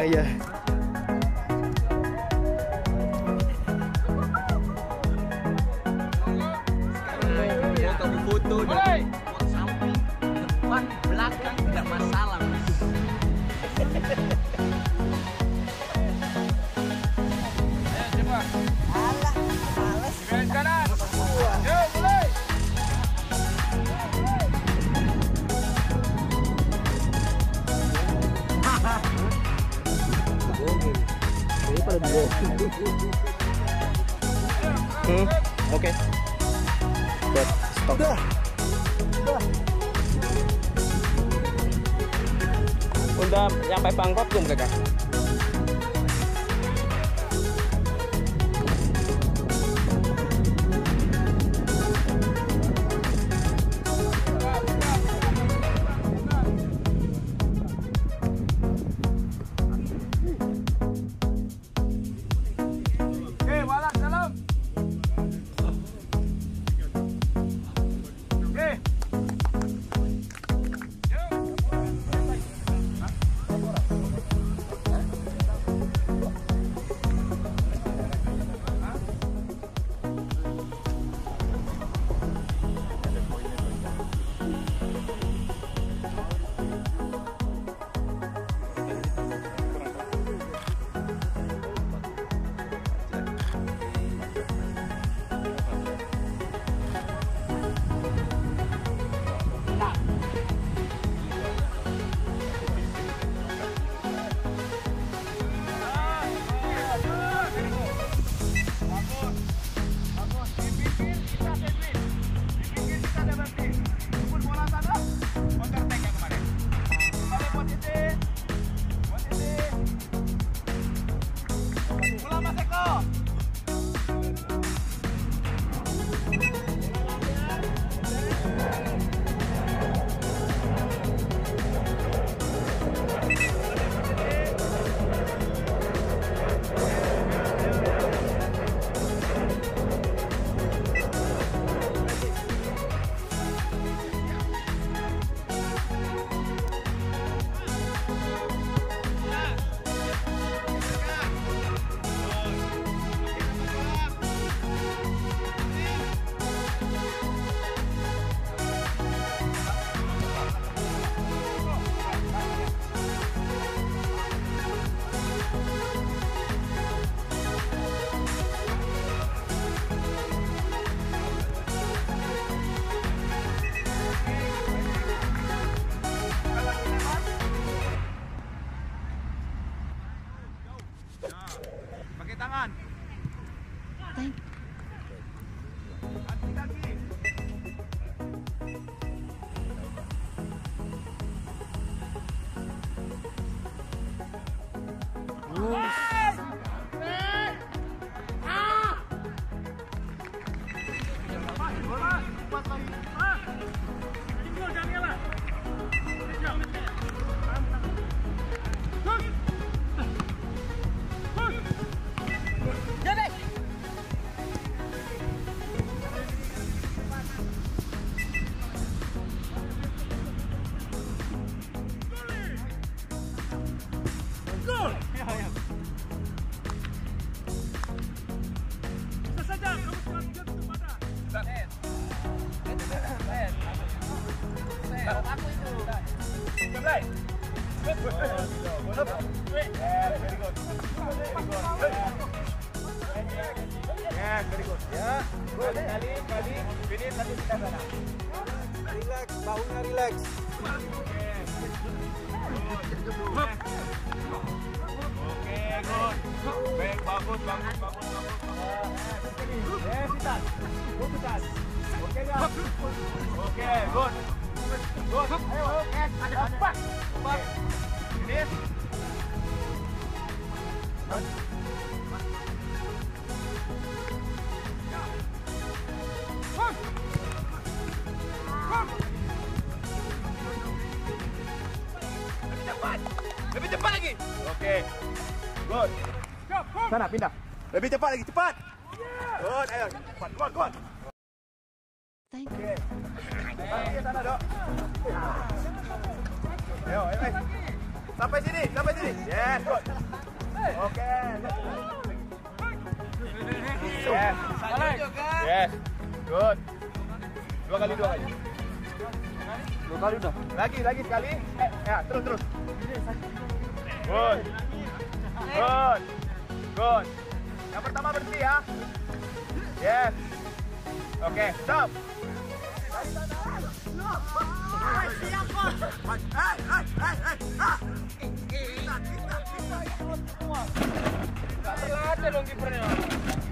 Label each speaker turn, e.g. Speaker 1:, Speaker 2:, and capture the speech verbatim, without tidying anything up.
Speaker 1: ya.
Speaker 2: Foto dari samping, depan, belakang tidak masalah. Ayo coba.
Speaker 3: Alah, males.
Speaker 2: Kiri kanan. Yuk mulai.
Speaker 1: Ini pada dua. Hmm, oke. Buat stop.
Speaker 3: Udah. Udah.
Speaker 1: Udah nyampe Bangkok belum mereka?
Speaker 2: Pakai tangan. Kaki-kaki.
Speaker 3: Relax, bahunya relax.
Speaker 2: Oke, good. Baik, bagus, bagus, bagus, bagus. Eh, pitas. Good, pitas. Oke, guys. Oke, good. Good. Ayo, oke. Ada, ada. Empat. Finish. Lebih cepat. Lebih cepat lagi. Oke. Good. Sana pindah. Lebih cepat lagi, cepat. Good, ayo. Cepat, kuat, kuat. Oke. Oke, sana, Dok. Ayo, ayo, ayo. Sampai sini, sampai sini. Yes, good. Oke. Yes. Yes. Good. Dua kali, dua kali.
Speaker 1: Dua kali udah.
Speaker 2: Lagi, lagi sekali. Eh, ya, terus, terus. Good. Good. Good. Yang pertama berhenti ya. Yes. Oke, stop.
Speaker 1: Gak terlalu dong kipernya.